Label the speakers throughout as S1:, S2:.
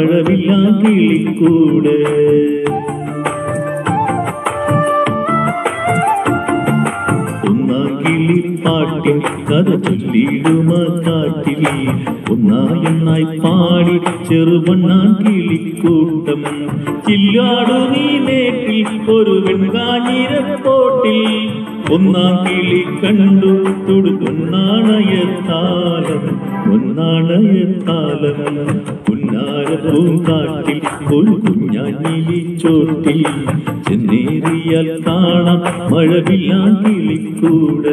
S1: മഴവില്ലാ കിളിക്കൂട്. പാട്ടിൻ കഥ ചൊല്ലിടുമ കാട്ടിൽ ഒന്നായി പാടി ചെറുവണ്ണാൻ കിളിക്കൂട്ടം. ചില്ലാടു നീ നേട്ടിൽ ഒരു വെൺകാഞ്ഞിരപ്പോട്ടിൽ ഒന്നാം കിളി കണ്ടു തുടുകൊന്നാണയത്താലം ഒന്നാണയത്താലം. പുന്നാരപ്പൂങ്കാട്ടിൽ ഒരു കുഞ്ഞാഞ്ഞിലിച്ചോട്ടിൽ ചെന്നേറിയാൽ കാണാം മഴവില്ലാ കിളിക്കൂട്.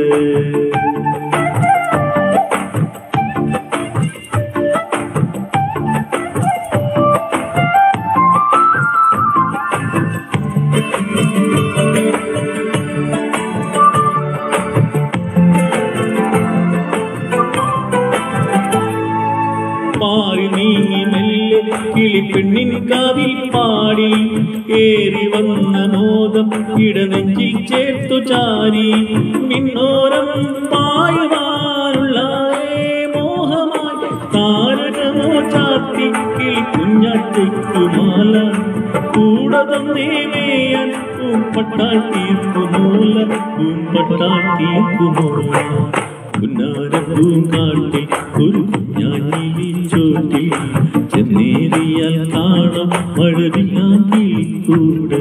S1: മാറി നീങ്ങി മെല്ലെ കിളിപ്പെണ്ണിൻ കാതിൽ പാടി ഏറി വന്ന മോദം ഇടനെഞ്ചിൽ ചേർത്തു ചാരി. മിന്നോരം പായുവാനുള്ള മോഹമായി താരകമോ ചാത്തി കിളിക്കുഞ്ഞാറ്റയ്ക്കുമാല കൂടതൊന്നേ മേയാൻ പൂമ്പട്ടാൽ തീർക്കുമൂല പൂമ്പട്ടാൽ തീർക്കുമൂല. പുന്നാരപ്പൂങ്കാട്ടിൽ ഒരു കുഞ്ഞാഞ്ഞിലിച്ചോട്ടിൽ ചെന്നേറിയാൽ കാണാം മഴവില്ലാ കിളിക്കൂട്.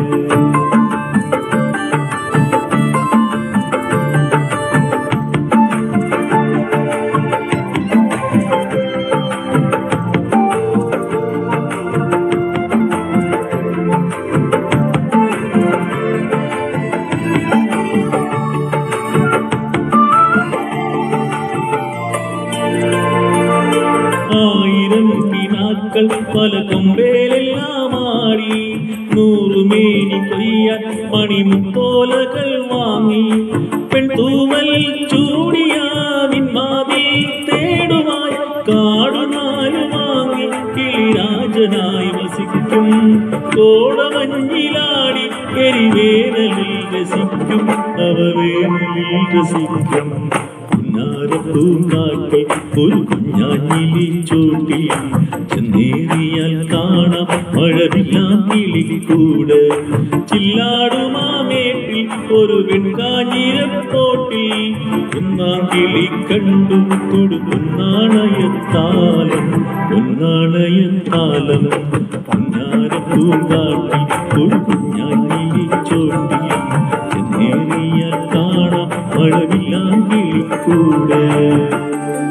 S1: ആയിരം കിനാക്കൾ പല കൊമ്പേലെല്ലാം ആടി നൂറുമേനി കൊയ്യാൻ മണിമുത്തോലകൾ വാങ്ങി. പെൺതൂവൽ ചൂടിയാവിന്മാതിൽ തേടുമായി കാടുനാല് വാങ്ങി കിളിരാജനായി വസിക്കും. കോടമഞ്ഞിലാടി എരിവേനലിൽ രസിക്കും അവ വേനലിൽ രസിക്കും. പുന്നാരപ്പൂങ്കാട്ടിൽ ഒരു കുഞ്ഞാഞ്ഞിലിച്ചോട്ടിൽ ചെന്നേറിയാൽ കാണാം മഴവില്ലാ കിളിക്കൂട്. ചില്ലാടുമാമേട്ടിൽ ഒരു വെൺകാഞ്ഞിരപ്പോട്ടിൽ ഒന്നാം കിളി കണ്ടു തുടുകൊന്നാണയത്താലം ഒന്നാണയത്താലം. പുന്നാരപ്പൂങ്കാട്ടിൽ ഒരു കുഞ്ഞാഞ്ഞിലിച്ചോട്ടിൽ ചെന്നേറിയാൽ കാണാം മഴവില്ലാ കിളിക്കൂട്.